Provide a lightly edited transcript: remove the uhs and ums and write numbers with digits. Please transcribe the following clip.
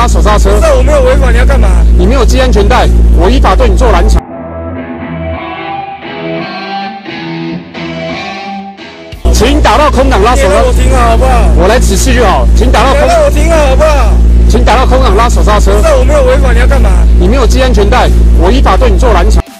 拉手刹车。 不是，我没有违法，你要干嘛？ 你没有系安全带，我依法对你做拦查。请打到空档拉手刹车。 我停好好不好？ 我来指示就好，请打到空。 让我停好不好？ 请打到空档拉手刹车。 不是，我没有违法，你要干嘛？ 你没有系安全带，我依法对你做拦查。